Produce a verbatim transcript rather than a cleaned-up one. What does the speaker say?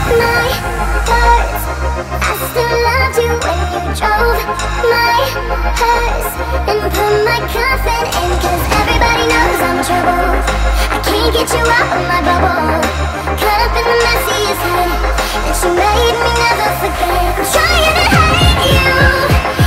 my words. I still loved you when you drove my hearse and put my coffin in, cause everybody knows I'm trouble. I can't get you out of my bubble, caught up in the messiest head that you made me never forget. I'm trying to hate you,